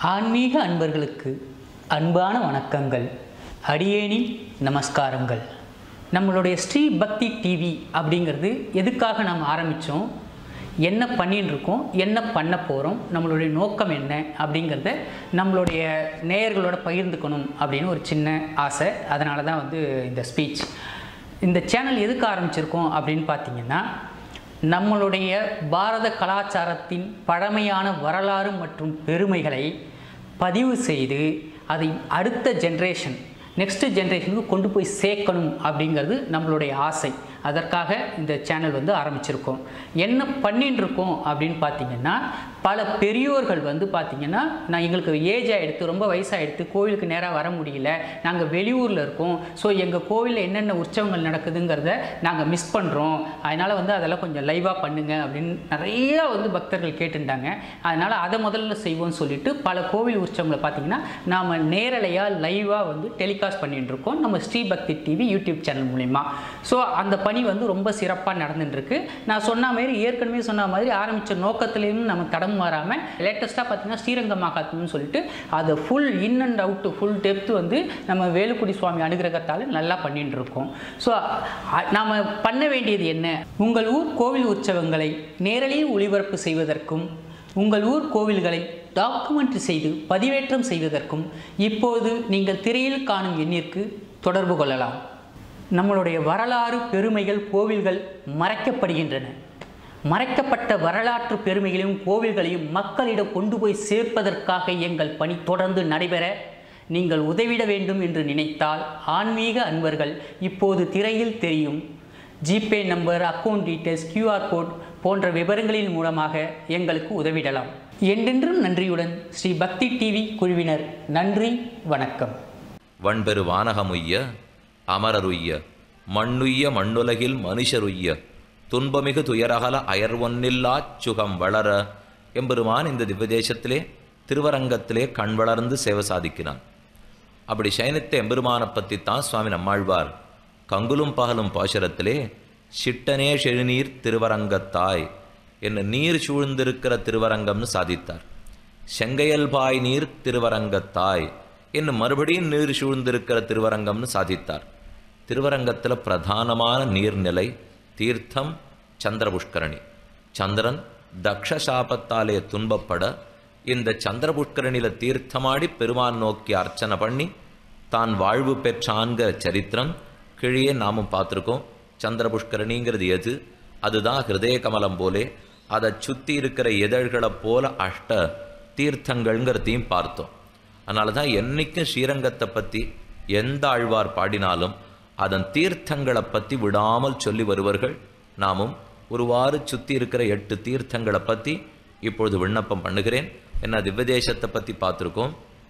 ஆன்மீக அன்பர்களுக்கு அன்பான வணக்கங்கள், அடியேனின் நமஸ்காரங்கள். நம்மளுடைய ஸ்ரீ பக்தி டிவி அப்படிங்கிறது எதுக்காக நாம் ஆரம்பித்தோம், என்ன பண்ணின்னு இருக்கோம், என்ன பண்ண போகிறோம், நம்மளுடைய நோக்கம் என்ன அப்படிங்கிறத நம்மளுடைய நேயர்களோட பகிர்ந்துக்கணும் அப்படின்னு ஒரு சின்ன ஆசை. அதனால தான் இந்த ஸ்பீச். இந்த சேனல் எதுக்கு ஆரம்பிச்சிருக்கோம் அப்படின்னு பார்த்தீங்கன்னா, நம்மளுடைய பாரத கலாச்சாரத்தின் பழமையான வரலாறு மற்றும் பெருமைகளை பதிவு செய்து அதை அடுத்த ஜென்ரேஷன், நெக்ஸ்ட் ஜென்ரேஷனுக்கு கொண்டு போய் சேர்க்கணும் அப்படிங்கிறது நம்மளுடைய ஆசை. அதற்காக இந்த சேனல் ஆரம்பிச்சிருக்கோம். என்ன பண்ணின்னு இருக்கோம் அப்படின்னு பார்த்தீங்கன்னா, பல பெரியோர்கள் பார்த்தீங்கன்னா, நான் எங்களுக்கு ஏஜ் ஆகிடுத்து, ரொம்ப வயசாகிடுத்து, கோவிலுக்கு நேராக வர முடியல, நாங்கள் வெளியூரில் இருக்கோம், ஸோ எங்கள் கோவிலில் என்னென்ன உற்சவங்கள் நடக்குதுங்கிறத நாங்கள் மிஸ் பண்ணுறோம், அதனால் அதெல்லாம் கொஞ்சம் லைவாக பண்ணுங்க அப்படின்னு நிறையா பக்தர்கள் கேட்டுட்டாங்க. அதனால் அதை முதல்ல செய்வோம்னு சொல்லிட்டு பல கோவில் உற்சவங்களை பார்த்தீங்கன்னா நாம் நேரலையாக லைவாக டெலிகாஸ்ட் பண்ணிட்டு இருக்கோம் நம்ம Sri Bhakti TV YouTube channel மூலிமா. ஸோ அந்த பணி ரொம்ப சிறப்பாக நடந்துட்டுருக்கு. நான் சொன்ன மாதிரி, ஏற்கனவே சொன்ன மாதிரி ஆரம்பித்த நோக்கத்திலையும் நம்ம தடம் மாறாமல் லேட்டஸ்ட்டாக பார்த்தீங்கன்னா ஸ்ரீரங்க மகாத்மியம்னு சொல்லிட்டு அதை full in and out, full depth நம்ம வேலுக்குடி சுவாமி அனுகிரகத்தால் நல்லா பண்ணிட்டு இருக்கோம். ஸோ நாம் பண்ண வேண்டியது என்ன, உங்கள் ஊர் கோவில் உற்சவங்களை நேரலையில் ஒளிபரப்பு செய்வதற்கும், உங்கள் ஊர் கோவில்களை டாக்குமெண்ட்ரி செய்து பதிவேற்றம் செய்வதற்கும் இப்போது நீங்கள் திரையில் காணும் எண்ணிற்கு தொடர்பு கொள்ளலாம். நம்மளுடைய வரலாறு பெருமைகள், கோவில்கள் மறைக்கப்படுகின்றன. மறைக்கப்பட்ட வரலாற்று பெருமைகளையும் கோவில்களையும் மக்களிடம் கொண்டு போய் சேர்ப்பதற்காக எங்கள் பணி தொடர்ந்து நடைபெற நீங்கள் உதவிட வேண்டும் என்று நினைத்தால், ஆன்மீக அன்பர்கள் இப்போது திரையில் தெரியும் GPay number, account details, QR code போன்ற விவரங்களின் மூலமாக எங்களுக்கு உதவிடலாம். என்றென்றும் நன்றியுடன் ஸ்ரீ பக்தி டிவி குழுவினர். நன்றி, வணக்கம். வன்பெரு வானகமுய்ய அமரருய்ய மண்ணுய்ய மண்ணுலகில் மனுஷருய்ய துன்பமிகு துயரகல அயர்வொன்னில்லாச் சுகம் வளர எம்பெருமான் இந்த திவ்யதேசத்திலே திருவரங்கத்திலே கண் வளர்ந்து சேவை சாதிக்கிறான். அப்படி சயனித்த எம்பெருமானை பற்றித்தான் சுவாமி நம்மாழ்வார் கங்குலும் பகலும் பாசுரத்திலே சிட்டனே செழுநீர் திருவரங்கத்தாய் என்ன நீர் சூழ்ந்திருக்கிற திருவரங்கம்னு சாதித்தார். செங்கையல்பாய் நீர் திருவரங்கத்தாய் என்ன மறுபடியும் நீர் சூழ்ந்திருக்கிற திருவரங்கம்னு சாதித்தார். திருவரங்கத்தில் பிரதானமான நீர்நிலை தீர்த்தம் சந்திரபுஷ்கரணி. சந்திரன் தக்ஷசாபத்தாலே துன்பப்பட இந்த சந்திரபுஷ்கரணியில் தீர்த்தமாடி பெருமான் நோக்கி அர்ச்சனை பண்ணி தான் வாழ்வு பெற்றான்கிற சரித்திரம் கீழே நாமும் பார்த்துருக்கோம். சந்திரபுஷ்கரணிங்கிறது எது? அதுதான் ஹிருதய கமலம் போலே, அதை சுற்றி இருக்கிற இதழ்களை போல அஷ்ட தீர்த்தங்கள்ங்கிறதையும் பார்த்தோம். அதனால தான் என்றைக்கும் ஸ்ரீரங்கத்தை பற்றி எந்த ஆழ்வார் பாடினாலும் அதன் தீர்த்தங்களை பற்றி விடாமல் சொல்லி வருவர்கள். நாமும் ஒருவாறு சுற்றி இருக்கிற 8 தீர்த்தங்களை பற்றி இப்பொழுது விண்ணப்பம் பண்ணுகிறேன். என்ன திவ்யதேசத்தை பற்றி பார்த்துருக்கோம்,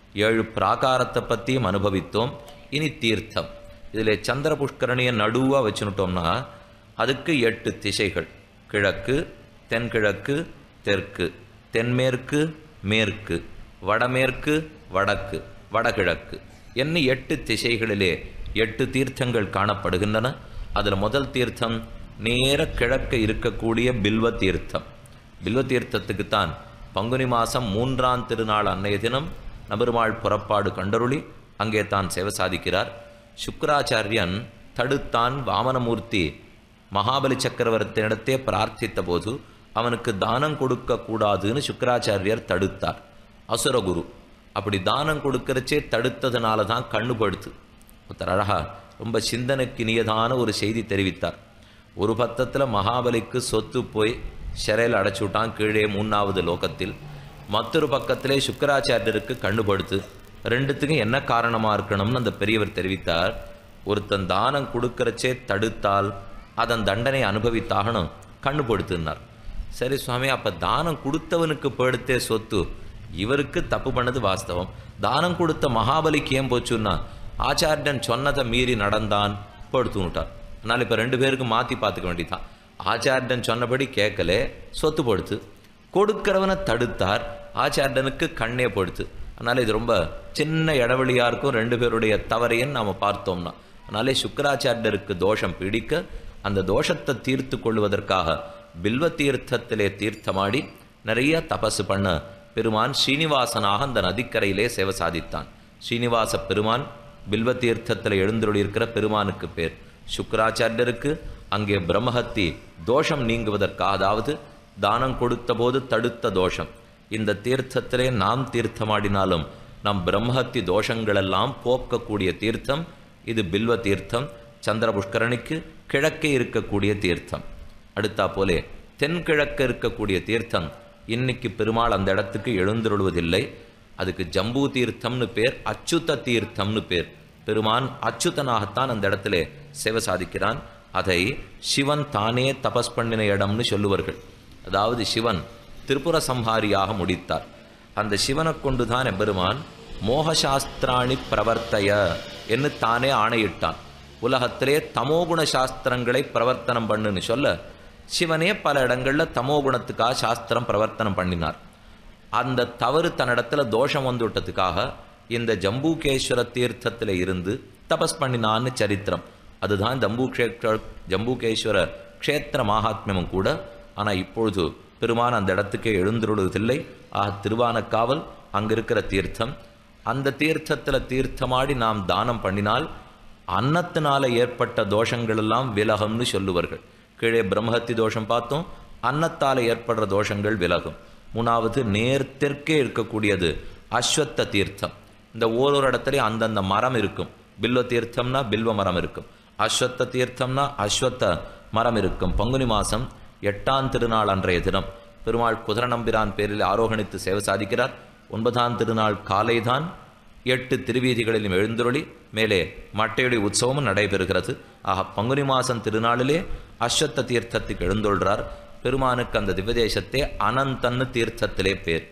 7 பிராகாரத்தை பற்றியும் அனுபவித்தோம். இனி தீர்த்தம். இதில் சந்திர புஷ்கரணியை நடுவாக வச்சுனுட்டோம்னா அதுக்கு 8 திசைகள்: கிழக்கு, தென்கிழக்கு, தெற்கு, தென்மேற்கு, மேற்கு, வடமேற்கு, வடக்கு, வடகிழக்கு என்ன 8 திசைகளிலே 8 தீர்த்தங்கள் காணப்படுகின்றன. அதில் முதல் தீர்த்தம் நேர கிழக்க இருக்கக்கூடிய பில்வ தீர்த்தம். பில்வ தீர்த்தத்துக்குத்தான் பங்குனி மாதம் 3ஆம் திருநாள் அன்னைய தினம் நபெருமாள் புறப்பாடு கண்டருளி அங்கே தான் சேவை சாதிக்கிறார். சுக்கராச்சாரியன் தடுத்தான். வாமனமூர்த்தி மகாபலி சக்கரவர்த்தியிடத்தே பிரார்த்தித்த போது அவனுக்கு தானம் கொடுக்கக்கூடாதுன்னு சுக்கராச்சாரியர் தடுத்தார். அசுரகுரு அப்படி தானம் கொடுக்கறச்சே தடுத்ததுனால தான் கண்ணுபடுத்து. ஒருத்தர் அழகா ரொம்ப சிந்தனைக்கு இனியதான ஒரு செய்தி தெரிவித்தார். ஒரு பக்கத்தில் மகாபலிக்கு சொத்து போய் சிறையில் அடைச்சி விட்டான் கீழே 3வது லோகத்தில். மற்றொரு பக்கத்திலே சுக்கராச்சாரியருக்கு கண்ணுபடுத்து. ரெண்டுத்துக்கும் என்ன காரணமாக இருக்கணும்னு அந்த பெரியவர் தெரிவித்தார். ஒருத்தன் தானம் கொடுக்கறச்சே தடுத்தால் அதன் தண்டனை அனுபவித்தாகணும், கண்ணுபடுத்துனார். சரி சுவாமி, அப்போ தானம் கொடுத்தவனுக்கு படுத்தே சொத்து, இவருக்கு தப்பு பண்ணது வாஸ்தவம், தானம் கொடுத்த மகாபலிக்கு ஏன் போச்சுன்னா ஆச்சாரியன் சொன்னதை மீறி நடந்தான், படுத்துட்டார். அதனால் இப்போ 2 பேருக்கு மாற்றி பார்த்துக்க வேண்டியதான். ஆச்சாரியன் சொன்னபடி கேட்கல, சொத்து படுத்து. கொடுக்கிறவனை தடுத்தார், ஆச்சாரியனுக்கு கண்ணே படுத்து. அதனால் இது ரொம்ப சின்ன இடைவெளியாக இருக்கும் 2 பேருடைய தவறையும் நாம் பார்த்தோம்னா. அதனாலே சுக்கராச்சாரியருக்கு தோஷம் பிடிக்க அந்த தோஷத்தை தீர்த்து கொள்வதற்காக பில்வ தீர்த்தத்திலே தீர்த்தமாடி நிறைய தபசு பண்ண பெருமான் ஸ்ரீனிவாசனாக அந்த நதிக்கரையிலே சேவை சாதித்தான். ஸ்ரீனிவாச பெருமான் பில்வ தீர்த்தத்தில் எழுந்தருளியிருக்கிற பெருமானுக்கு பேர். சுக்கராச்சாரியருக்கு அங்கே பிரம்மஹத்தி தோஷம் நீங்குவதற்காக, அதாவது தானம் கொடுத்த போது தடுத்த தோஷம், இந்த தீர்த்தத்திலே நாம் தீர்த்தமாடினாலும் நம் பிரம்மஹத்தி தோஷங்களெல்லாம் போக்கக்கூடிய தீர்த்தம் இது பில்வ தீர்த்தம். சந்திர புஷ்கரணிக்கு கிழக்கே இருக்கக்கூடிய தீர்த்தம். அடுத்தா போலே தென்கிழக்க இருக்கக்கூடிய தீர்த்தம் இன்னைக்கு பெருமாள் அந்த இடத்துக்கு எழுந்தருள்வதில்லை. அதுக்கு ஜம்பூ தீர்த்தம்னு பேர், அச்சுத தீர்த்தம்னு பேர். பெருமான் அச்சுதனாகத்தான் அந்த இடத்துல சேவை சாதிக்கிறான். அதை சிவன் தானே தபஸ் பண்ணின இடம்னு சொல்லுவார்கள். அதாவது சிவன் திரிபுர சம்ஹாரியாக முடித்தார். அந்த சிவனை கொண்டுதான் எம்பெருமான் மோகசாஸ்திராணி பிரவர்த்தய என்று தானே ஆணையிட்டான். உலகத்திலே தமோகுண சாஸ்திரங்களை பிரவர்த்தனம் பண்ணுன்னு சொல்ல சிவனே பல இடங்களில் தமோகுணத்துக்காக சாஸ்திரம் பிரவர்த்தனம் பண்ணினார். அந்த தவறு தன்னிடத்துல தோஷம் வந்து விட்டதுக்காக இந்த ஜம்பூகேஸ்வர தீர்த்தத்தில் இருந்து தபஸ் பண்ணினான்னு சரித்திரம். அதுதான் ஜம்பூகேஸ்வர க்ஷேத்திர மகாத்மியமும் கூட. ஆனால் இப்பொழுது பெருமான் அந்த இடத்துக்கே எழுந்துருவதில்லை. திருவானக்காவல் அங்கே இருக்கிற தீர்த்தம். அந்த தீர்த்தத்தில் தீர்த்தமாடி நாம் தானம் பண்ணினால் அன்னத்தினால ஏற்பட்ட தோஷங்கள் எல்லாம் விலகும்னு சொல்லுவார்கள். கீழே பிரம்மஹத்தி தோஷம் பார்த்தோம், அன்னத்தால் ஏற்படுற தோஷங்கள் விலகும். மூணாவது நேர் தெற்கே இருக்கக்கூடியது அஸ்வத்த தீர்த்தம். இந்த ஓரொரு இடத்துலையும் அந்தந்த மரம் இருக்கும். பில்வ தீர்த்தம்னா பில்வ மரம் இருக்கும், அஸ்வத்த தீர்த்தம்னா அஸ்வத்த மரம் இருக்கும். பங்குனி மாதம் 8ஆம் திருநாள் அன்றைய தினம் பெருமாள் குதிரநம்பிரான் பேரில் ஆரோகணித்து சேவை சாதிக்கிறார். 9ஆம் திருநாள் காலைதான் 8 திருவீதிகளிலும் எழுந்தருளி மேலே மட்டையுடைய உற்சவமும் நடைபெறுகிறது. ஆக பங்குனி மாதம் திருநாளிலே அஸ்வத்த தீர்த்தத்துக்கு எழுந்துள்ளார். பெருமானுக்கு அந்த திவ்யதேசத்தை அனந்தன்னு தீர்த்தத்திலே பேர்.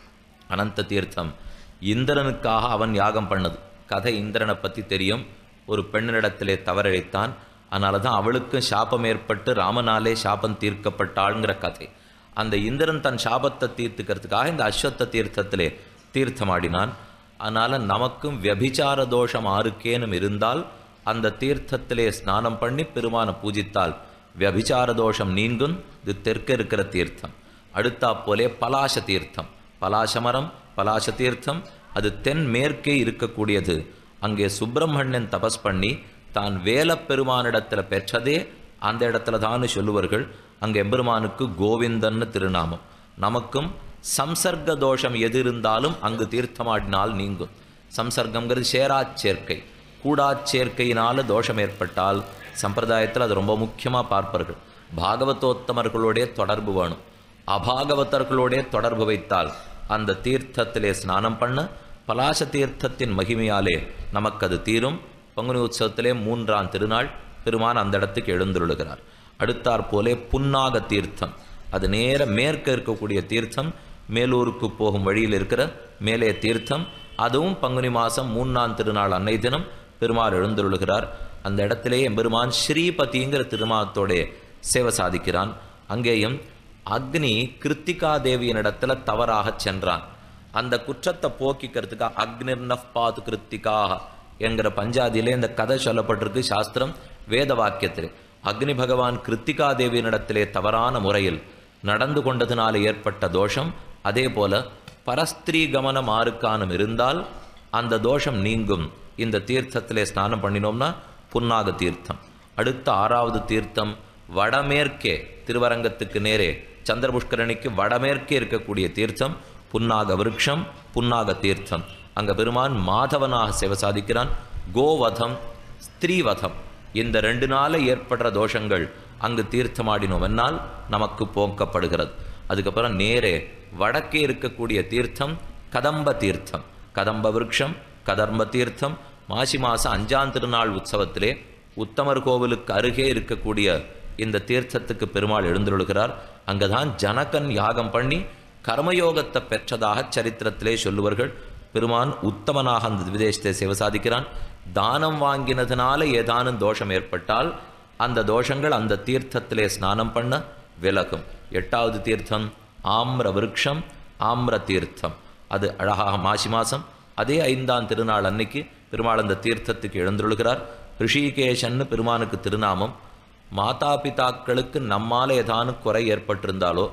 அனந்த தீர்த்தம் இந்திரனுக்காக அவன் யாகம் பண்ணது கதை. இந்திரனை பற்றி தெரியும். ஒரு பெண்ணிடத்திலே தவறழைத்தான். அதனால தான் அவளுக்கும் சாபம் ஏற்பட்டு ராமனாலே சாபம் தீர்க்கப்பட்டாள்ங்கிற கதை. அந்த இந்திரன் தன் சாபத்தை தீர்த்துக்கிறதுக்காக இந்த அஸ்வத்த தீர்த்தத்திலே தீர்த்தமாடினான். அதனால் நமக்கும் வியபிச்சார தோஷம் ஆருக்கேனும் இருந்தால் அந்த தீர்த்தத்திலே ஸ்நானம் பண்ணி பெருமானை பூஜித்தால் வியபிச்சார தோஷம் நீங்கும். இது தெற்க இருக்கிற தீர்த்தம். அடுத்தா போலே பலாச தீர்த்தம், பலாசமரம், பலாச தீர்த்தம் அது தென் மேற்கே இருக்கக்கூடியது. அங்கே சுப்பிரமணியன் தபஸ் பண்ணி தான் வேலப்பெருமானிடத்தில் பெற்றதே அந்த இடத்துல தான் சொல்லுவார்கள். அங்கே எம்பெருமானுக்கு கோவிந்தன்னு திருநாமம். நமக்கும் சம்சர்க்க தோஷம் எது இருந்தாலும் அங்கு தீர்த்தமாடினால் நீங்கும். சம்சர்க்கங்கிறது சேராச்சேர்க்கை, கூடாச்சேர்க்கையினால தோஷம் ஏற்பட்டால் சம்பிரதாயத்தில் அது ரொம்ப முக்கியமாக பார்ப்பார்கள். பாகவதோத்தமர்களுடைய தொடர்பு வேணும். அபாகவதர்களுடைய தொடர்பு வைத்தால் அந்த தீர்த்தத்திலே ஸ்நானம் பண்ண பலாச தீர்த்தத்தின் மகிமையாலே நமக்கு அது தீரும். பங்குனி உற்சவத்திலே 3ஆம் திருநாள் பெருமான் அந்த இடத்துக்கு எழுந்துள்ளுகிறார். அடுத்தாற் போலே புன்னாக தீர்த்தம், அது நேர மேற்க இருக்கக்கூடிய தீர்த்தம். மேலூருக்கு போகும் வழியில் இருக்கிற மேலே தீர்த்தம். அதுவும் பங்குனி மாதம் 3ஆம் திருநாள் அன்னை தினம் பெருமாள் எழுந்துள்ளுகிறார். அந்த இடத்திலே எம்பெருமான் ஸ்ரீபதிங்கிற திருமாத்தோட சேவை சாதிக்கிறான். அங்கேயும் அக்னி கிருத்திகா தேவியினிடத்துல தவறாக சென்றான். அந்த குற்றத்தை போக்கிக்கிறதுக்கு அக்னிர்னஃப் பாது கிருத்திகாக என்கிற பஞ்சாதியிலே இந்த கதை சொல்லப்பட்டிருக்கு. சாஸ்திரம் வேத வாக்கியத்திலே அக்னி பகவான் கிருத்திகா தேவியினிடத்திலே தவறான முறையில் நடந்து கொண்டதினால ஏற்பட்ட தோஷம். அதே போல பரஸ்திரீ கமனம் ஆருக்கானும் இருந்தால் அந்த தோஷம் நீங்கும். இந்த தீர்த்தத்திலே ஸ்நானம் பண்ணினோம்னா புன்னாக தீர்த்தம். அடுத்த 6வது தீர்த்தம் வடமேற்கே, திருவரங்கத்துக்கு நேரே சந்திரபுஷ்கரணிக்கு வடமேற்கே இருக்கக்கூடிய தீர்த்தம் புன்னாக விருட்சம், புன்னாக தீர்த்தம். அங்கே பெருமான் மாதவனாக சேவை சாதிக்கிறான். கோவதம், ஸ்திரீவதம், இந்த 2 நாள ஏற்படுற தோஷங்கள் அங்கு தீர்த்தமாடினோம் என்னால் நமக்கு போக்கப்படுகிறது. அதுக்கப்புறம் நேரே வடக்கே இருக்கக்கூடிய தீர்த்தம் கதம்ப தீர்த்தம், கதம்ப விருட்சம், கதர்ம்ப தீர்த்தம். மாசி மாதம் 5ஆம் திருநாள் உற்சவத்திலே உத்தமர் கோவிலுக்கு அருகே இருக்கக்கூடிய இந்த தீர்த்தத்துக்கு பெருமாள் எழுந்துள்ளுகிறார். அங்கதான் ஜனகன் யாகம் பண்ணி கர்மயோகத்தை பெற்றதாக சரித்திரத்திலே சொல்லுவார்கள். பெருமான் உத்தமனாக அந்த விதேசத்தை சேவை சாதிக்கிறான். தானம் வாங்கினதுனால ஏதானும் தோஷம் ஏற்பட்டால் அந்த தோஷங்கள் அந்த தீர்த்தத்திலே ஸ்நானம் பண்ண விலகும். 8வது தீர்த்தம் ஆம்ர விருட்சம், ஆம்ர தீர்த்தம். அது அழகாக மாசி மாதம் அதே 5ஆம் திருநாள் அன்னைக்கு பெருமாள் அந்த தீர்த்தத்துக்கு எழுந்துள்ளுகிறார். ரிஷிகேஷன்னு பெருமானுக்கு திருநாமம். மாதா பிதாக்களுக்கு நம்மால் ஏதானும் குறை ஏற்பட்டிருந்தாலோ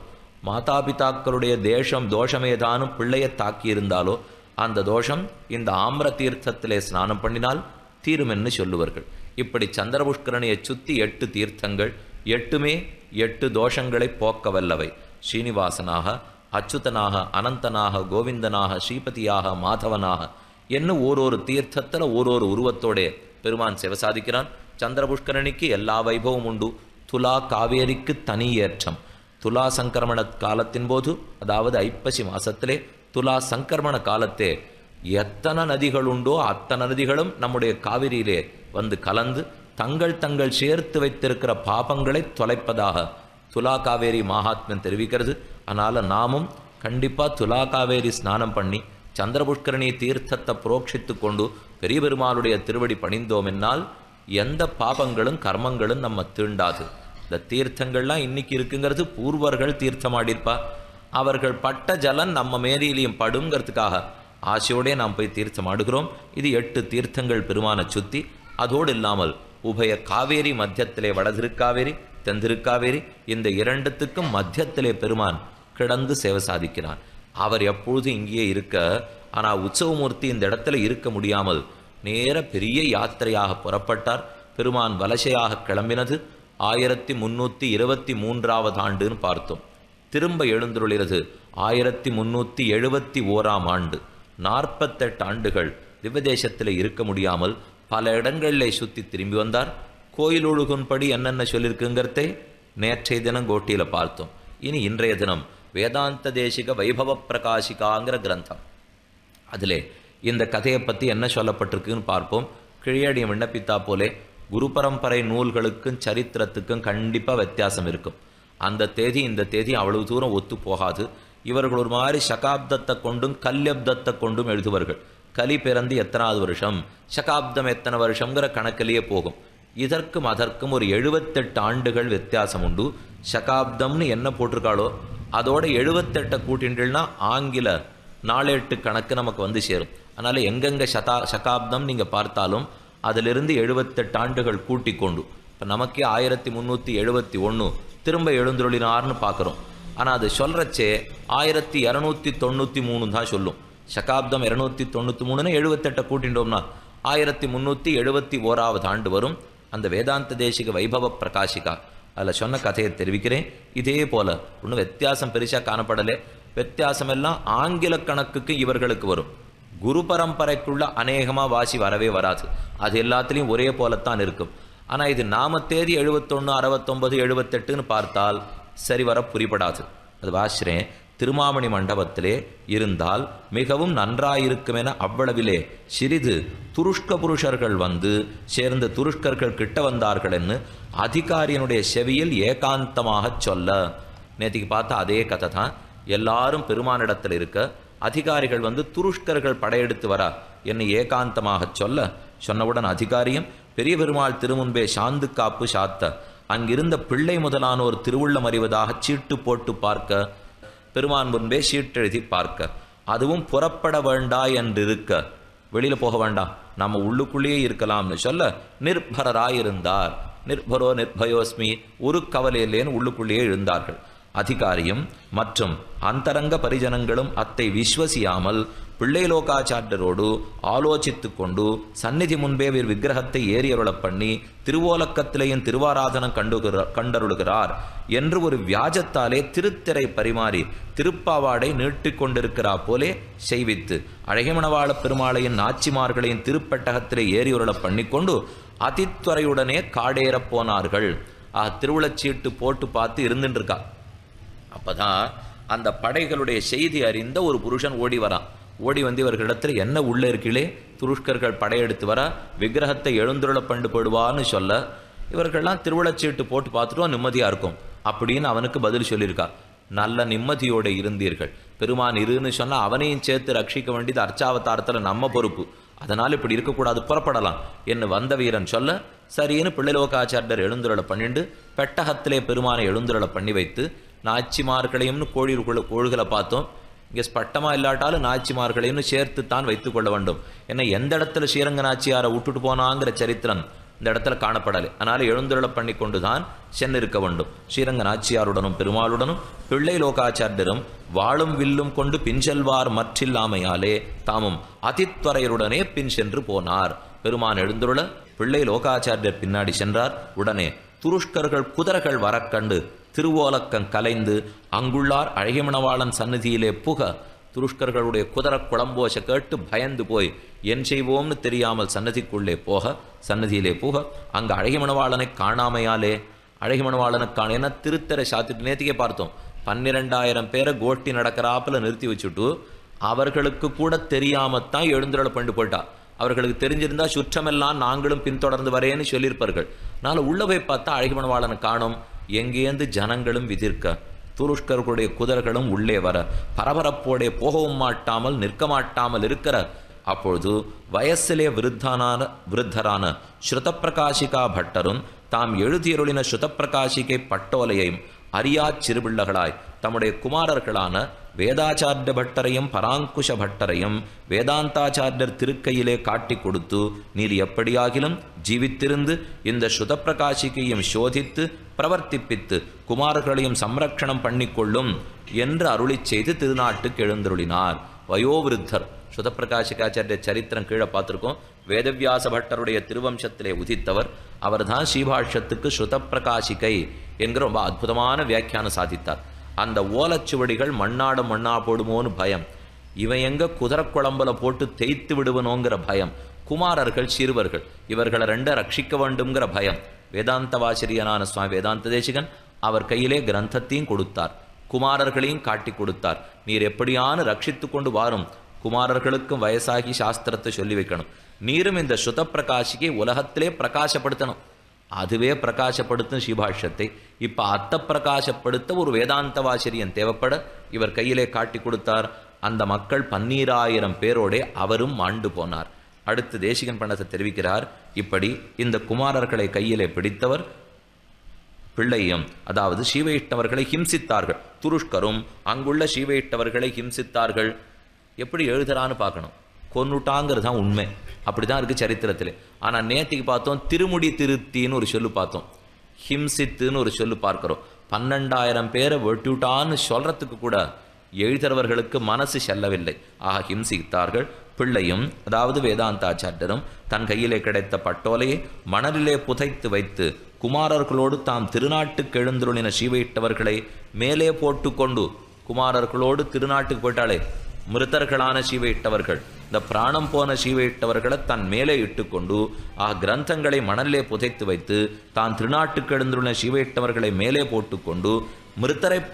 மாதாபிதாக்களுடைய தோஷமேதானும் பிள்ளையை தாக்கியிருந்தாலோ அந்த தோஷம் இந்த ஆம்ர தீர்த்தத்திலே ஸ்நானம் பண்ணினால் தீருமென்னு சொல்லுவார்கள். இப்படி சந்திரபுஷ்கரணியை சுற்றி 8 தீர்த்தங்கள், 8மே 8 தோஷங்களை போக்க வல்லவை. ஸ்ரீனிவாசனாக, அச்சுதனாக, அனந்தனாக, கோவிந்தனாக, ஸ்ரீபதியாக, மாதவனாக என்ன ஒரு தீர்த்தத்தில் ஒரு உருவத்தோடே பெருமான் சிவசாதிக்கிறான். சந்திரபுஷ்கரணிக்கு எல்லா வைபவம் உண்டு. துலா காவேரிக்கு தனி ஏற்றம். துலா சங்கரமண காலத்தின் போது, அதாவது ஐப்பசி மாசத்திலே துலா சங்கரமண காலத்தே எத்தனை நதிகள் உண்டோ அத்தனை நதிகளும் நம்முடைய காவிரியிலே வந்து கலந்து தங்கள் சேர்த்து வைத்திருக்கிற பாபங்களை தொலைப்பதாக துலா காவேரி மகாத்மியம் தெரிவிக்கிறது. அதனால் நாமும் கண்டிப்பாக துலா காவேரி ஸ்நானம் பண்ணி சந்திரபுஷ்கரணி தீர்த்தத்தை புரோட்சித்து கொண்டு பெரிய பெருமாளுடைய திருவடி பணிந்தோம் என்னால் எந்த பாபங்களும் கர்மங்களும் நம்ம தீண்டாது. இந்த தீர்த்தங்கள்லாம் இன்னைக்கு இருக்குங்கிறது பூர்வர்கள் தீர்த்தமாடியிருப்பா. அவர்கள் பட்ட ஜலம் நம்ம மேரியிலையும் படுங்கிறதுக்காக ஆசையோடே நாம் போய் தீர்த்தம் ஆடுகிறோம். இது 8 தீர்த்தங்கள் பெருமானை சுற்றி. அதோடு இல்லாமல் உபய காவேரி மத்தியத்திலே வடதிருக்காவேரி தென்திருக்காவேரி இந்த 2த்துக்கும் மத்தியத்திலே பெருமான் கிடந்து சேவை சாதிக்கிறான். அவர் எப்பொழுதும் இங்கேயே இருக்க, ஆனால் உற்சவமூர்த்தி இந்த இடத்துல இருக்க முடியாமல் நேர பெரிய யாத்திரையாக புறப்பட்டார். பெருமான் வலசையாக கிளம்பினது 1323ஆவது ஆண்டுன்னு பார்த்தோம். திரும்ப எழுந்துருளிறது 1371ஆம் ஆண்டு. 48 ஆண்டுகள் திவ்யதேசத்தில் இருக்க முடியாமல் பல இடங்களிலே சுற்றி திரும்பி வந்தார். கோயில் ஒழுகும்படி என்னென்ன சொல்லியிருக்குங்கிறதை நேற்றைய தினம் கோட்டியில் பார்த்தோம். இனி இன்றைய தினம் வேதாந்த தேசிக வைபவ பிரகாசிகாங்கிற கிரந்தம். அதிலே இந்த கதையை பற்றி என்ன சொல்லப்பட்டிருக்குன்னு பார்ப்போம். கிழியடியை விண்ணப்பித்தா போலே குரு பரம்பரை நூல்களுக்கும் சரித்திரத்துக்கும் கண்டிப்பாக வித்தியாசம் இருக்கும். அந்த தேதி இந்த தேதி அவ்வளவு தூரம் ஒத்து போகாது. இவர்கள் ஒரு மாதிரி சகாப்தத்தை கொண்டும் கல்யப்தத்தை கொண்டும் எழுதுவார்கள். கலி பிறந்து எத்தனாவது வருஷம், சகாப்தம் எத்தனை வருஷங்கிற கணக்கிலேயே போகும். இதற்கும் அதற்கும் ஒரு 78 ஆண்டுகள் வித்தியாசம் உண்டு. சகாப்தம்னு என்ன போட்டிருக்காளோ அதோட 78 கூட்டின்றா ஆங்கில நாளேட்டு கணக்கு நமக்கு வந்து சேரும். அதனால் எங்கெங்கே சகாப்தம் நீங்கள் பார்த்தாலும் அதிலிருந்து 78 ஆண்டுகள் கூட்டி கொண்டு இப்போ நமக்கே 1371 திரும்ப எழுந்துருளினார்னு பார்க்குறோம். ஆனால் அது சொல்கிறச்சே 1293 தான் சொல்லும். சகாப்தம் 293ன்னு 78 கூட்டின்றோம்னா 1371ஆவது ஆண்டு வரும். அந்த வேதாந்த தேசிக வைபவ பிரகாசிகா அதில் சொன்ன கதையை தெரிவிக்கிறேன். இதே போல் ஒன்றும் வித்தியாசம் பெருசாக காணப்படலை. வித்தியாசமெல்லாம் ஆங்கில கணக்குக்கு இவர்களுக்கு வரும். குரு பரம்பரைக்குள்ள அநேகமாக வாசி வரவே வராது. அது எல்லாத்துலேயும் ஒரே போலத்தான் இருக்கும். ஆனால் இது நாம தேதி 71, 69, 78ன்னு பார்த்தால் சரி வர புரிபடாது. அது வாசிக்கிறேன். திருமாமணி மண்டபத்திலே இருந்தால் மிகவும் நன்றாயிருக்கும் என அவ்வளவிலே சிறிது துருஷ்க புருஷர்கள் வந்து சேர்ந்த துருஷ்கர்கள் கிட்ட வந்தார்கள் என்று அதிகாரியினுடைய செவியில் ஏகாந்தமாக சொல்ல. நேற்றுக்கு பார்த்தா அதே கதை தான். எல்லாரும் பெருமானிடத்தில் இருக்க அதிகாரிகள் வந்து துருஷ்கர்கள் படையெடுத்து வரா என்னை ஏகாந்தமாக சொன்னவுடன் அதிகாரியும் பெரிய பெருமாள் திருமுன்பே சாந்து காப்பு சாத்த அங்கிருந்த பிள்ளை முதலானோர் திருவுள்ளம் அறிவதாக சீட்டு போட்டு பார்க்க, பெருமான் முன்பே சீட்டெழுதி பார்க்க, அதுவும் புறப்பட வேண்டா என்றிருக்க, வெளியில் போக வேண்டாம் நம்ம உள்ளுக்குள்ளேயே இருக்கலாம்னு சொல்ல நிர்பரராயிருந்தார். நிர்பரோ நிர்பயோஸ்மி, ஒரு கவலையிலேன்னு உள்ளுக்குள்ளேயே இருந்தார்கள். அதிகாரியும் மற்றும் அந்தரங்க பரிஜனங்களும் அத்தை விஸ்வசியாமல் பிள்ளைலோகாச்சாரியரோடு ஆலோசித்து கொண்டு சந்நிதி முன்பே விக்கிரகத்தை ஏறியருளப் பண்ணி திருவோலக்கத்திலேயும் திருவாராதனம் கண்டருளுகிறார் என்று ஒரு வியாஜத்தாலே திருத்திரை பரிமாறி திருப்பாவாடை நீட்டிக்கொண்டிருக்கிறா போலே செய்வித்து அழகிமணவாள பெருமாளையின் நாச்சிமார்களையும் திருப்பெட்டகத்திலே ஏறியருளப் பண்ணிக்கொண்டு அதித்வரையுடனே காடேறப் போனார்கள். திருவுளச்சீட்டு போட்டு பார்த்து இருந்துருக்கா. அப்பதான் அந்த படைகளுடைய செய்தி அறிந்த ஒரு புருஷன் ஓடி வரான். ஓடி வந்து இவர்களிடத்தில் என்ன உள்ள இருக்கீழே, துருஷ்கர்கள் படையெடுத்து வர விக்கிரகத்தை எழுந்துருள பண்டு போடுவான்னு சொல்ல, இவர்கள்லாம் திருவிழச்சீட்டு போட்டு பார்த்துட்டோம் நிம்மதியாக இருக்கும் அப்படின்னு அவனுக்கு பதில் சொல்லியிருக்கா. நல்ல நிம்மதியோடு இருந்தீர்கள், பெருமான் இருன்னு சொன்னால் அவனையும் சேர்த்து ரட்சிக்க வேண்டியது அர்ச்சாவதாரத்தில் நம்ம பொறுப்பு, அதனால் இப்படி இருக்கக்கூடாது, புறப்படலாம் என்று வந்த வீரன் சொல்ல, சரின்னு பிள்ளைலோகாச்சாரியர் எழுந்துருளை பண்ணிண்டு பெட்டகத்திலே பெருமானை எழுந்துருளை பண்ணி வைத்து நாச்சிமார்களையும்னு கோழிகளை பார்த்தோம். இங்கே ஸ்பட்டமாக இல்லாட்டாலும் நாச்சிமார்களையும் சேர்த்து தான் வைத்து கொள்ள வேண்டும். ஏன்னா எந்த இடத்துல ஸ்ரீரங்க நாச்சியாரை விட்டுட்டு போனாங்கிற சரித்திரம் இந்த இடத்துல காணப்படலை. அதனால் எழுந்துருள பண்ணி கொண்டுதான் சென்னிருக்க வேண்டும். ஸ்ரீரங்க நாச்சியாருடனும் பெருமாளுடனும் பிள்ளை லோகாச்சாரியரும் வாளும் வில்லும் கொண்டு பின்செல்வார் மற்றில்லாமையாலே தாமும் அதித்வரையருடனே பின் சென்று போனார். பெருமான் எழுந்துருள பிள்ளை லோகாச்சாரியர் பின்னாடி சென்றார். உடனே துருஷ்கர்கள் குதிரைகள் வரக்கண்டு திருவோலக்கம் கலைந்து அங்குள்ளார் அழகிமணவாளன் சந்நிதியிலே புக துருஷ்கர்களுடைய குதிரை குழம்போச கேட்டு பயந்து போய் என் செய்வோம்னு தெரியாமல் சன்னதியிலே போக அங்கு அழகிமணவாளனை காணாமையாலே அழகிமணவாளனை காண ஏன்னா திருத்தரை சாத்திட்டு நேத்திக்கே பார்த்தோம். 12,000 பேரை கோஷ்டி நடக்கிறாப்புல நிறுத்தி வச்சுட்டு அவர்களுக்கு கூட தெரியாமத்தான் எழுந்துருள பண்ணி போயிட்டா. அவர்களுக்கு தெரிஞ்சிருந்தா சுற்றமெல்லாம் நாங்களும் பின்தொடர்ந்து வரேன்னு சொல்லியிருப்பார்கள். அதனால உள்ள போய் பார்த்தா அழகிமணவாளனை காணும். எங்கேந்து ஜனங்களும் விதிர்க்க துருஷ்கர்களுடைய குதிரைகளும் உள்ளே வர பரபரப்போடே போகவும் மாட்டாமல் நிற்க மாட்டாமல் இருக்கிற அப்பொழுது வயசிலே விருத்தரான ஸ்ருதப்பிரகாசிகா பட்டரும் தாம் எழுதியருளின ஸ்ருதப்பிரகாசிகை பட்டோலையையும் அறியா சிறுபிள்ளகளாய் தம்முடைய குமாரர்களான வேதாச்சாரிய பட்டரையும் பராங்குஷ பட்டரையும் வேதாந்தாச்சாரியர் திருக்கையிலே காட்டி கொடுத்து நீர் எப்படியாகிலும் ஜீவித்திருந்து இந்த ஸ்ருதப்பிரகாசிகையும் சோதித்து பிரவர்த்திப்பித்து குமாரர்களையும் சம்ரக்ஷணம் பண்ணிக்கொள்ளும் என்று அருளி செய்து திருநாட்டுக்கு எழுந்தருளினார். வயோவிருத்தர் ஸ்ருதப்பிரகாசிகாச்சாரிய சரித்திரம் கீழே பார்த்துருக்கோம். வேதவியாச பட்டருடைய திருவம்சத்திலே உதித்தவர். அவர் தான் ஸ்ரீபாஷ்யத்துக்கு ஸ்ருதப்பிரகாசிகை என்கிற ரொம்ப அற்புதமான வியாக்கியானம் சாதித்தார். அந்த ஓலச்சுவடிகள் மண்ணாடும் மண்ணா போடுமோன்னு பயம், இவன் எங்க குதிரை குழம்புல போட்டு தேய்த்து விடுவனோங்கிற பயம், குமாரர்கள் சிறுவர்கள் இவர்களை ரெண்ட ரட்சிக்க வேண்டும்ங்கிற பயம். வேதாந்தவாசிரியனான சுவாமி வேதாந்த தேசிகன் அவர் கையிலே கிரந்தத்தையும் கொடுத்தார், குமாரர்களையும் காட்டி கொடுத்தார். நீர் எப்படியான ரட்சித்து கொண்டு வாரும், குமாரர்களுக்கும் வயசாகி சாஸ்திரத்தை சொல்லி வைக்கணும், நீரும் இந்த ஸ்ருதப்பிரகாசிக்கை உலகத்திலே பிரகாசப்படுத்தணும். அதுவே பிரகாசப்படுத்தும் ஸ்ரீபாஷ்யத்தை. இப்ப அத்த பிரகாசப்படுத்த ஒரு வேதாந்தவாசிரியன் தேவைப்பட இவர் கையிலே காட்டி கொடுத்தார். அந்த மக்கள் 12,000 பேரோட அவரும் ஆண்டு போனார். அடுத்து தேசிகன் பண்ணத்தை தெரிவிக்கிறார். இப்படி இந்த குமாரர்களை கையிலே பிடித்தவர் பிள்ளையும் அதாவது ஸ்ரீவைஷ்ணவர்களை ஹிம்சித்தார்கள். துருஷ்கரும் அங்குள்ள ஸ்ரீவைஷ்ணவர்களை ஹிம்சித்தார்கள். எப்படி எழுதுறான்னு பார்க்கணும். கொன்னுட்டாங்கிறது தான் உண்மை, அப்படிதான் இருக்கு சரித்திரத்தில். ஆனால் நேத்திக்கு பார்த்தோம் திருமுடி திருத்தின்னு ஒரு சொல்லு பார்த்தோம், ஹிம்சித்துன்னு ஒரு சொல்லு பார்க்கிறோம். 12,000 பேரை வெட்டுட்டான்னு சொல்றதுக்கு கூட எழுதுறவர்களுக்கு மனசு செல்லவில்லை. ஆக ஹிம்சித்தார்கள். பிள்ளையும் அதாவது வேதாந்தாச்சாரியரும் தன் கையிலே கிடைத்த பட்டோலையை மணலிலே புதைத்து வைத்து குமாரர்களோடு தாம் திருநாட்டுக்கு எழுந்துருளின ஸ்ரீவைஷ்ணவர்களை மேலே போட்டு கொண்டு, குமாரர்களோடு திருநாட்டுக்கு போயிட்டாலே மிருத்தர்களான ஸ்ரீவைஷ்ணவர்கள், இந்த பிராணம் போன ஸ்ரீவைஷ்ணவர்களை தன் மேலே இட்டுக்கொண்டு கிரந்தங்களை மணலிலே புதைத்து வைத்து தான் திருநாட்டுக்கு எழுந்துள்ள ஸ்ரீவைஷ்ணவர்களை மேலே போட்டுக்கொண்டு மிருத்தரைப்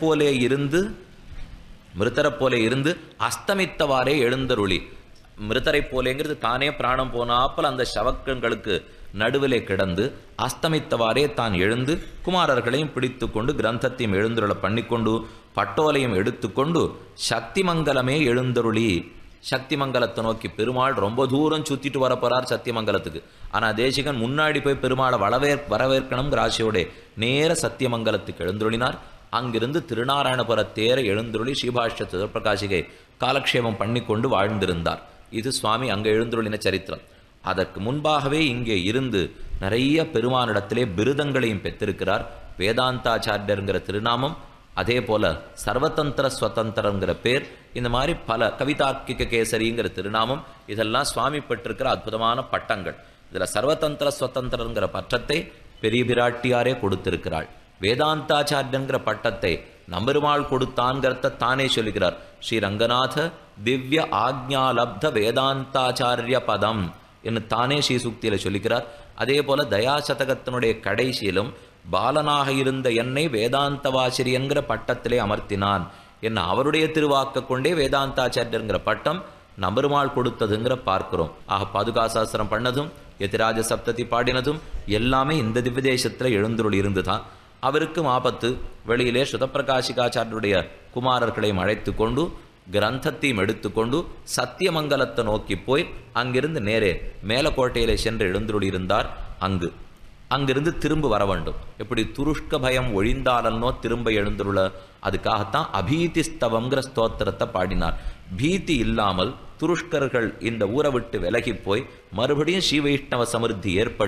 போலே இருந்து அஸ்தமித்தவாறே எழுந்தருளி. மிருத்தரை போலேங்கிறது தானே பிராணம் போனாப்பல் அந்த சவக்கங்களுக்கு நடுவிலே கிடந்து அஸ்தமித்தவாறே தான் எழுந்து குமாரர்களையும் பிடித்து கொண்டு கிரந்தத்தையும் எழுந்துருள பண்ணிக்கொண்டு பட்டோலையும் எடுத்துக்கொண்டு சக்திமங்கலமே எழுந்தருளி. சக்திமங்கலத்தை நோக்கி பெருமாள் ரொம்ப தூரம் சுத்திட்டு வரப்போறார் சத்தியமங்கலத்துக்கு. ஆனால் தேசிகன் முன்னாடி போய் பெருமாளை வரவேற்கணுங்கிற ஆசையோட நேர சத்தியமங்கலத்துக்கு எழுந்துருளினார். அங்கிருந்து திருநாராயணபுர தேர எழுந்துருளி ஸ்ரீபாஷ்ய சிவபிரகாசிகை காலக்ஷேபம் பண்ணி கொண்டு வாழ்ந்திருந்தார். இது சுவாமி அங்கே எழுந்துருளின சரித்திரம். அதற்கு முன்பாகவே இங்கே இருந்து நிறைய பெருமானிடத்திலே பிருதங்களையும் பெற்றிருக்கிறார். வேதாந்தாச்சாரியருங்கிற திருநாமம், அதே போல சர்வதந்திர ஸ்வதந்திரங்கிற பேர், இந்த மாதிரி பல கவிதார்க்கிக கேசரிங்கிற திருநாமம், இதெல்லாம் சுவாமி பெற்றிருக்கிற அற்புதமான பட்டங்கள். இதில் சர்வதந்திர ஸ்வதந்திரங்கிற பட்டத்தை பெரிய பிராட்டியாரே கொடுத்திருக்கிறாள். வேதாந்தாச்சாரியங்கிற பட்டத்தை நம்பெருமாள் கொடுத்தான்கிறத தானே சொல்லுகிறார். ஸ்ரீ ரங்கநாத திவ்ய ஆக்ஞாலப்த வேதாந்தாச்சாரிய பதம் என்று தானே ஸ்ரீ சூக்தியில சொல்லிக்கிறார். அதே போல தயாசதகத்தினுடைய கடைசியிலும் பாலனாக இருந்த என்னை வேதாந்தவாசிரி என்கிற பட்டத்திலே அமர்த்தினான் என்ன அவருடைய திருவாக்க கொண்டே வேதாந்தாச்சாரியங்கிற பட்டம் நம்பெருமாள் கொடுத்ததுங்கிற பார்க்கிறோம். பாதுகாசாஸ்திரம் பண்ணதும் யதிராஜ சப்ததி பாடினதும் எல்லாமே இந்த திவ்ய தேசத்துல எழுந்துருள் இருந்துதான். அவருக்கும் ஆபத்து. வெளியிலே ஸ்ருதப்பிரகாசிகாச்சாரியருடைய குமாரர்களையும் அழைத்து கொண்டு கிரந்தத்தையும் எடுத்துக்கொண்டு சத்தியமங்கலத்தை நோக்கி போய் அங்கிருந்து நேரே மேலக்கோட்டையிலே சென்று எழுந்துருள் இருந்தார். அங்கிருந்து திரும்ப வர வேண்டும். எப்படி துருஷ்க பயம் ஒழிந்தாலன்னோ திரும்ப எழுந்துருள, அதுக்காகத்தான் அபீதி ஸ்தவங்கிற ஸ்தோத்திரத்தை பாடினார். பீதி இல்லாமல் துருஷ்கர்கள் இந்த ஊரை விட்டு விலகி போய் மறுபடியும் ஸ்ரீவைஷ்ணவ சமிருத்தி ஏற்பட்டு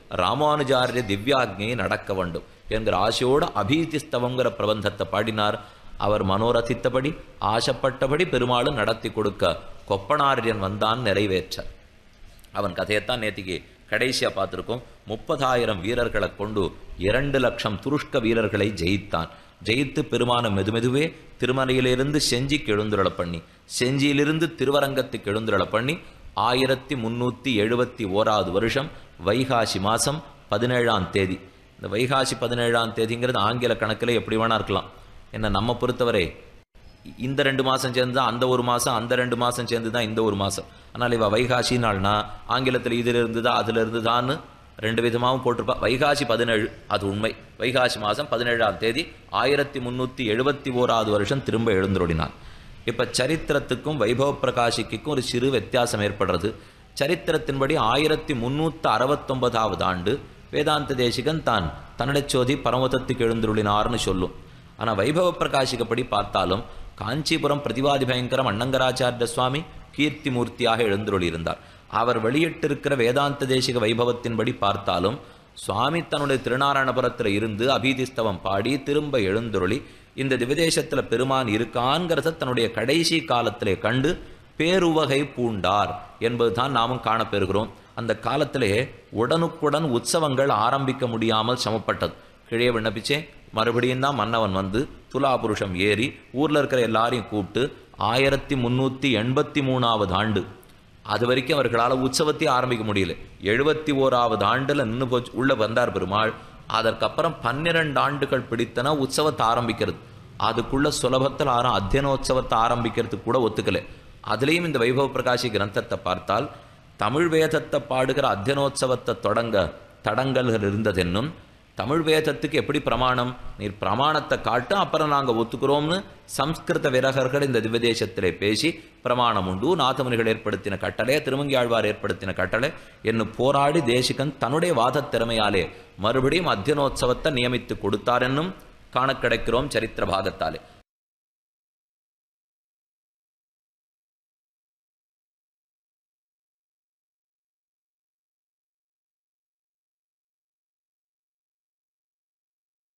ராமானுஜாரிய திவ்யாக்ஞையை நடக்க வேண்டும் என்கிற ஆசையோடு அபீதிஸ்தவங்கிற பிரபந்தத்தை பாடினார். அவர் மனோரதித்தபடி ஆசைப்பட்டபடி பெருமாளும் நடத்தி கொடுக்க கொப்பனாரியன் வந்தான் நிறைவேற்ற. அவன் கதையைத்தான் நேத்திக்கு கடைசியாக பார்த்துருக்கோம். 30,000 வீரர்களை கொண்டு 2 லட்சம் துருஷ்க வீரர்களை ஜெயித்தான். ஜெயித்து பெருமான மெதுமெதுவே திருமலையிலிருந்து செஞ்சிக்கு எழுந்துருள பண்ணி, செஞ்சியிலிருந்து திருவரங்கத்துக்கு எழுந்துருள பண்ணி 1371 வருஷம் வைகாசி மாதம் 17ஆம் தேதி. இந்த வைகாசி 17ஆம் தேதிங்கிறது ஆங்கில கணக்கில் எப்படி வேணா இருக்கலாம். என்ன நம்ம பொறுத்தவரை இந்த 2 மாதம் சேர்ந்து தான் அந்த ஒரு மாதம், அந்த 2 மாதம் சேர்ந்து தான் இந்த ஒரு மாதம். ஆனால் இவ வைகாசி நாள்னா ஆங்கிலத்தில் இதில் இருந்துதா அதில் இருந்துதான்னு 2 விதமாகவும் போட்டிருப்பா. வைகாசி 17 அது உண்மை. வைகாசி மாதம் 17ஆம் தேதி 1371 வருஷம் திரும்ப எழுந்துருடினார். இப்போ சரித்திரத்துக்கும் வைபவ பிரகாசிக்கும் ஒரு சிறு வித்தியாசம் ஏற்படுறது. சரித்திரத்தின்படி 1369 ஆண்டு வேதாந்த தேசிகன் தான் தன்னடச்சோதி பரமதத்துக்கு எழுந்துருளினார்னு சொல்லும். ஆனால் வைபவ பிரகாசிக்கப்படி பார்த்தாலும் காஞ்சிபுரம் பிரதிவாதி பயங்கரம் அண்ணங்கராச்சாரிய சுவாமி கீர்த்தி மூர்த்தியாக எழுந்துருளியிருந்தார். அவர் வெளியிட்டிருக்கிற வேதாந்த தேசிக வைபவத்தின்படி பார்த்தாலும் சுவாமி தன்னுடைய திருநாராயணபுரத்தில் இருந்து அபீதிஸ்தவம் பாடி திரும்ப எழுந்துருளி இந்த திவதேசத்தில் பெருமான் இருக்கான்கிறத தன்னுடைய கடைசி காலத்திலே கண்டு பேருவகை பூண்டார் என்பதுதான் நாமும் காணப்பெறுகிறோம். அந்த காலத்திலே உடனுக்குடன் உற்சவங்கள் ஆரம்பிக்க முடியாமல் சமப்பட்டது. கிழிய விண்ணப்பிச்சே மறுபடியும் தான் மன்னவன் வந்து துலாபுருஷம் ஏறி ஊரில் இருக்கிற எல்லாரையும் கூப்பிட்டு 1383 ஆண்டு அது வரைக்கும் அவர்களால் உற்சவத்தையும் ஆரம்பிக்க முடியல. 71 ஆண்டில் நின்று போச்சு உள்ள வந்தார் பெருமாள். அதற்கப்புறம் 12 ஆண்டுகள் பிடித்தன உற்சவத்தை ஆரம்பிக்கிறது. அதுக்குள்ள சுலபத்தில் அத்தியனோத்சவத்தை ஆரம்பிக்கிறதுக்கு கூட ஒத்துக்கலை. அதுலேயும் இந்த வைபவ பிரகாசி கிரந்தத்தை பார்த்தால் தமிழ் வேதத்தை பாடுகிற அத்தியனோத்சவத்தை தொடங்க தடங்கல்கள் இருந்ததென்னும் தமிழ் வேதத்துக்கு எப்படி பிரமாணம், நீர் பிரமாணத்தை காட்டு அப்புறம் நாங்கள் ஒத்துக்கிறோம்னு சம்ஸ்கிருத விரகர்கள் இந்த திவ்யதேசத்திலே பேசி பிரமாணம் உண்டு, நாதமுனிகள் ஏற்படுத்தின கட்டளை, திருமங்கியாழ்வார் ஏற்படுத்தின கட்டளை என்னும் போராடி தேசிகன் தன்னுடைய வாதத் திறமையாலே மறுபடியும் அத்தியனோத்சவத்தை நியமித்து கொடுத்தார் என்னும் காண கிடைக்கிறோம் சரித்திர பாகத்தாலே.